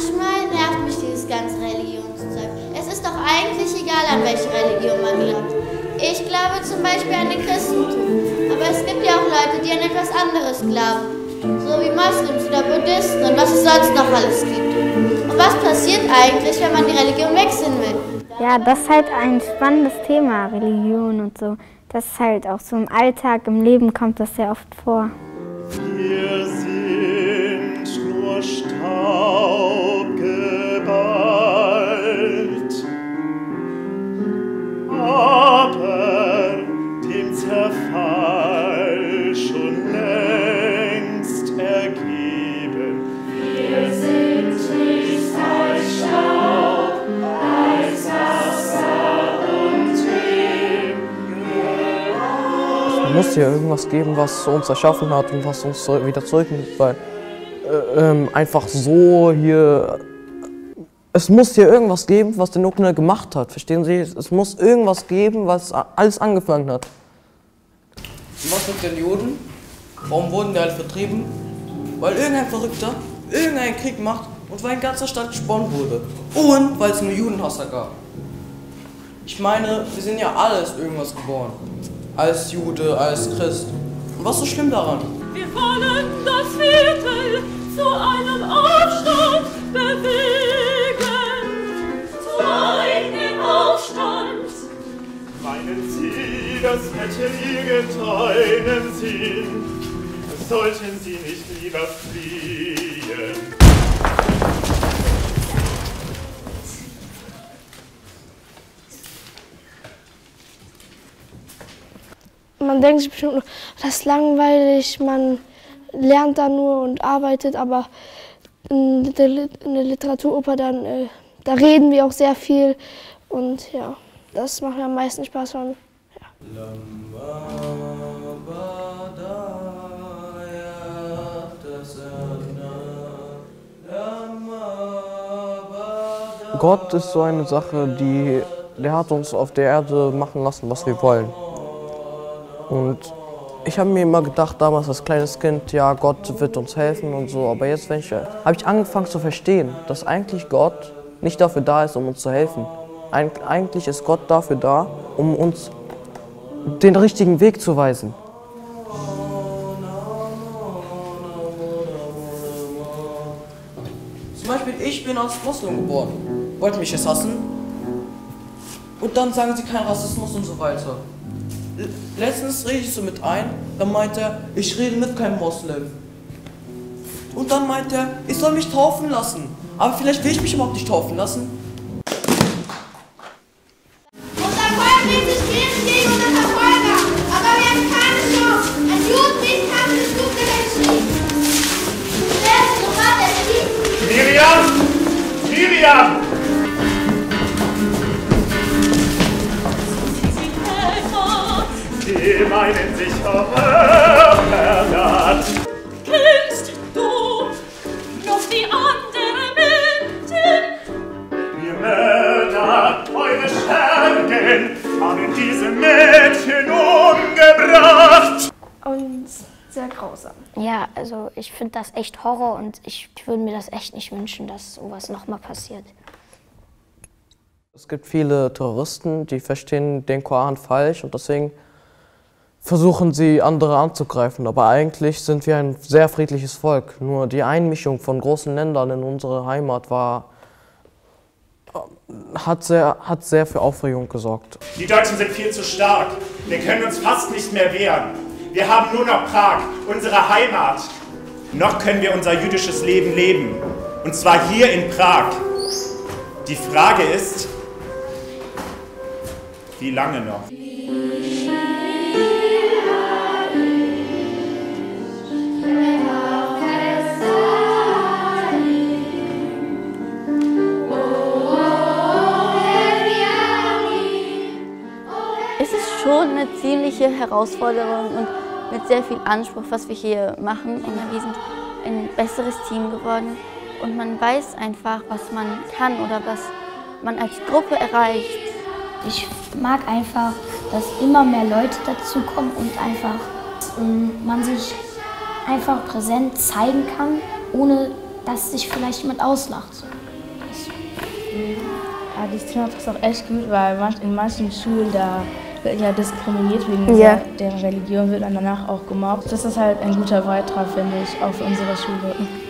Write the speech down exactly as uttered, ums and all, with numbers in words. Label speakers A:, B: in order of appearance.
A: Manchmal nervt mich dieses ganze Religionszeug. Es ist doch eigentlich egal, an welche Religion man glaubt. Ich glaube zum Beispiel an den Christentum. Aber es gibt ja auch Leute, die an etwas anderes glauben. So wie Moslems oder Buddhisten und was es sonst noch alles gibt. Und was passiert eigentlich, wenn man die Religion wechseln will?
B: Ja, das ist halt ein spannendes Thema, Religion und so. Das ist halt auch so im Alltag, im Leben kommt das sehr oft vor.
C: Wir sind nur Staub geballt, aber dem Zerfall schon längst ergeben.
D: Wir sind nichts als Staub, als Wasser und Lehm.
E: Es muss ja irgendwas geben, was uns erschaffen hat und was uns wieder zurücknimmt, weil äh, ähm, einfach so hier. Es muss hier irgendwas geben, was der Nuklear gemacht hat, verstehen Sie? Es muss irgendwas geben, was alles angefangen hat.
F: Und was mit den Juden? Warum wurden die halt vertrieben? Weil irgendein Verrückter irgendeinen Krieg macht und weil ein ganzer Stadt gesponnen wurde. Und weil es nur Judenhasser gab. Ich meine, wir sind ja alles irgendwas geboren. Als Jude, als Christ. Und was ist so schlimm daran?
D: Wir wollen das Viertel zu einem Aufstand bewegen. Zu einem Aufstand.
C: Meinen Sie, das hätte irgendeinen Sinn? Sollten Sie nicht lieber fliehen?
G: Man denkt sich bestimmt nur, das ist langweilig, man lernt da nur und arbeitet, aber in der, in der Literaturoper, dann, äh, da reden wir auch sehr viel und ja, das macht mir am meisten Spaß. Von, ja.
E: Gott ist so eine Sache, die, der hat uns auf der Erde machen lassen, was wir wollen. Und ich habe mir immer gedacht, damals als kleines Kind, ja, Gott wird uns helfen und so. Aber jetzt wenn ich, habe ich angefangen zu verstehen, dass eigentlich Gott nicht dafür da ist, um uns zu helfen. Eig eigentlich ist Gott dafür da, um uns den richtigen Weg zu weisen.
F: Zum Beispiel, ich bin als Moslem geboren. Wollten mich jetzt hassen? Und dann sagen sie kein Rassismus und so weiter. Letztens rede ich so mit einem, dann meint er, ich rede mit keinem Moslem. Und dann meint er, ich soll mich taufen lassen. Aber vielleicht will ich mich überhaupt nicht taufen lassen.
A: Unser Volk lehnt sich gegen gegen unsere Verfolger. Aber wir haben keine Chance. Ein Juden nicht kann das gute Menschen. Wer ist sofort erschießt?
C: Miriam! Miriam! Die meinen sich verraten.
D: Kennst du noch die anderen Menschen?
C: Wir Mörder, eure Schergen, haben diese Mädchen umgebracht.
G: Und sehr grausam.
B: Ja, also ich finde das echt Horror und ich würde mir das echt nicht wünschen, dass sowas nochmal passiert.
E: Es gibt viele Terroristen, die verstehen den Koran falsch und deswegen versuchen sie, andere anzugreifen. Aber eigentlich sind wir ein sehr friedliches Volk. Nur die Einmischung von großen Ländern in unsere Heimat war, hat, sehr, hat sehr für Aufregung gesorgt.
C: Die Deutschen sind viel zu stark. Wir können uns fast nicht mehr wehren. Wir haben nur noch Prag, unsere Heimat. Noch können wir unser jüdisches Leben leben. Und zwar hier in Prag. Die Frage ist, wie lange noch?
H: Es ist schon eine ziemliche Herausforderung und mit sehr viel Anspruch, was wir hier machen. Und wir sind ein besseres Team geworden und man weiß einfach, was man kann oder was man als Gruppe erreicht.
I: Ich mag einfach, dass immer mehr Leute dazukommen und einfach ähm, man sich einfach präsent zeigen kann, ohne dass sich vielleicht jemand auslacht.
J: Ja, das Thema passt auch echt gut, weil in manchen Schulen da wird ja diskriminiert wegen
B: Ja.
J: der Religion, wird dann danach auch gemobbt. Das ist halt ein guter Beitrag, finde ich, auch für unsere Schule.